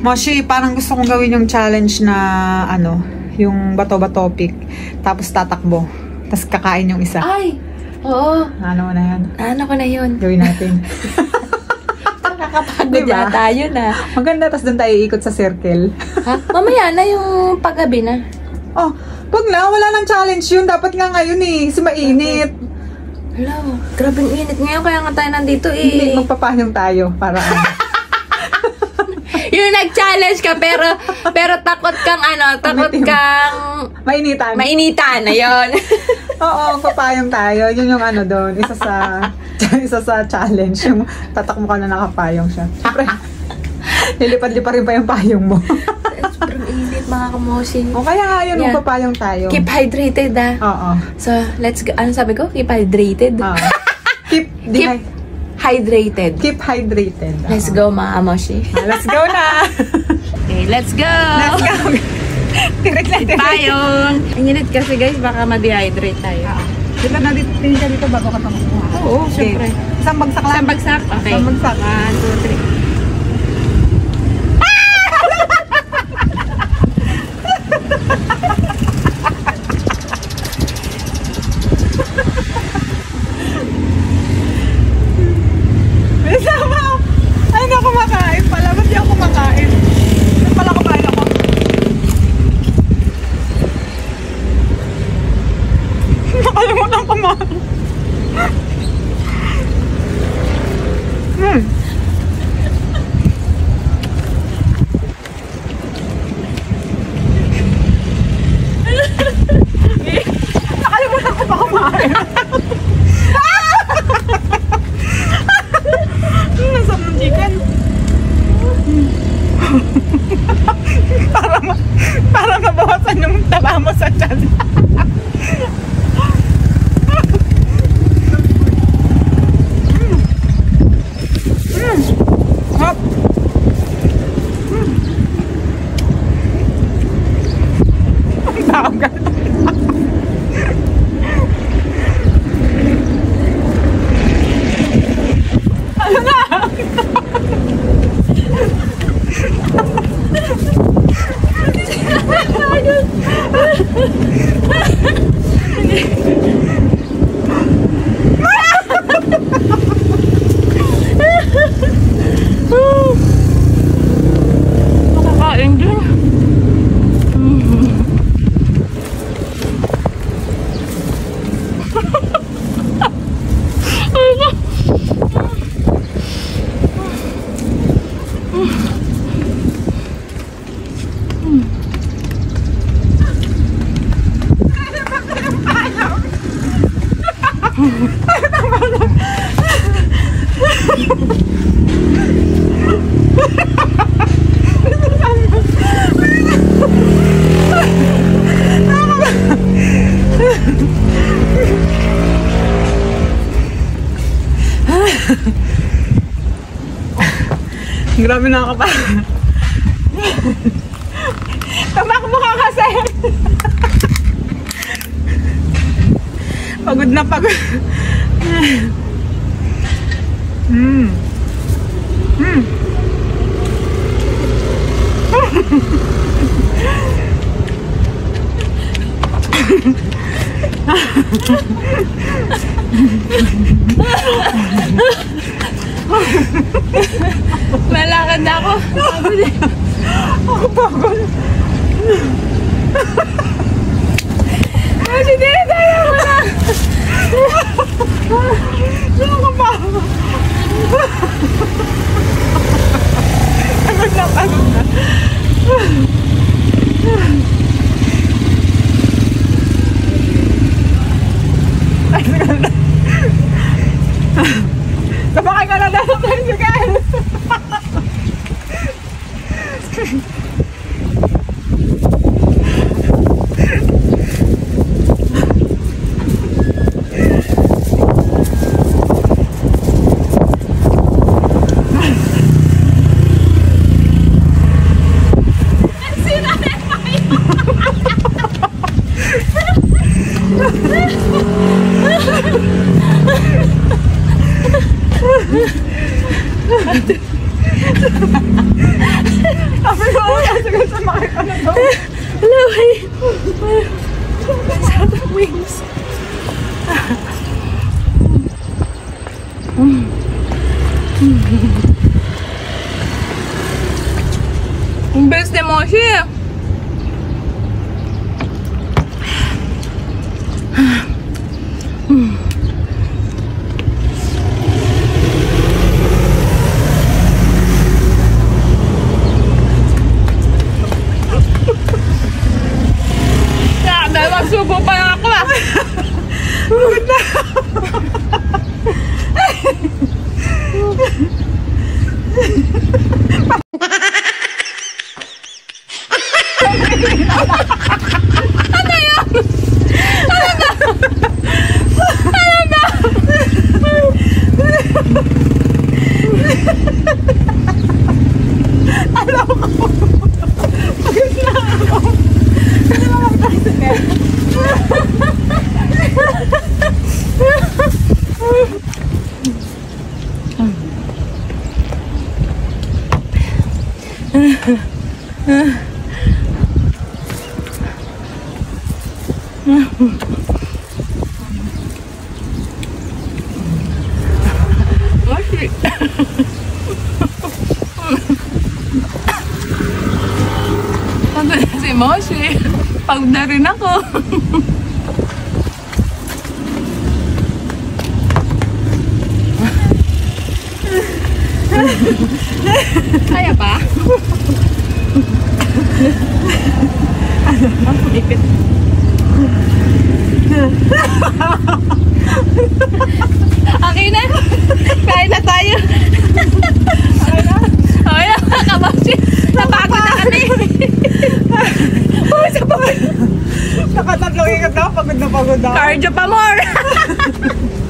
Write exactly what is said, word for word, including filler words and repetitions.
Moshi, parang gusto kong gawin yung challenge na ano, yung bato-bato pick. Tapos tatakbo. Tapos kakain yung isa. Ay! Oo. Ano na yan? Ano ko na yun? Gawin natin. Nakakapagod Diba? yata yun ah. Maganda, tapos doon tayo iikot sa circle. Ha? Mamaya na yung paggabi na. Oh, wag na. Wala nang challenge yun. Dapat nga ngayon eh. Kasi mainit. Hello. Grabing init ngayon. Kaya nga tayo nandito eh. Hindi, magpapahayong tayo. Para ano. Yung nag-challenge ka pero pero takot kang ano, takot Umitim. kang Mainitan. mainitan na yun. Oo, papayong tayo. Yun yung ano doon. Isa sa isa sa challenge. Yung tatakbo ka na nakapayong siya. Siyempre, lilipad-lipad rin pa yung payong mo. Sobrang init mga kamoshi. O kaya nga yun, Yeah. magpapayong tayo. Keep hydrated ah. Oo. So, let's go. Ano sabi ko? Keep hydrated. Oo. Keep, di, Keep hydrated. keep hydrated. Let's Oo. go mga kamoshi. Ah, let's go na! Okay, let's go! Let's go! Tirik na, tirik. Payong! Ang init kasi guys, baka ma-dehydrate tayo. Dito na dito, tingin ka dito bago ka tamakuha. Oo, syempre. Isang bagsak lang. Isang bagsak? Okay. Isang bagsak. One, two, three. Bilisan mo! Ay, hindi ako kumakain pala. Ba't di ako kumakain? Ba't pala kumain ako? Nakalimutan kumain. Hmm. Nakalimutan ko pa kumain. Nasa mong chicken. para, ma para mabawasan yung taba mo sa tiyan. Mm. Hop. Mm. Ang bagal. Ano na? Makakain din. Grabe na ka pa. Tamakbo ka kasi. Pagod na pagod. Hmm. Hmm. Malakad na ako. Pagod eh. Ako pagod. Oh, hindi. Tayo ko na. Sino ka ba? Pagod na, pagod na. Sabakay ka na dahil sa tricycle. Sabi Ang best ni Moshi. Dahil magsubo pa lang ako ah. Pagod na. Ano yun? Ano na? Ano na? Alam ko. Pagod na ako. Ano naman ako tayo sa Moshi. Pagod na si Moshi. Pagod na rin ako. Kaya pa? Ang ipit. Okay na. Kain na tayo. Okay na. Okay na. Kamoshi. Napagod na kami. Uy, sa pagod. Nakatatlo ikat na. Pagod na pagod na. Cardio pa more.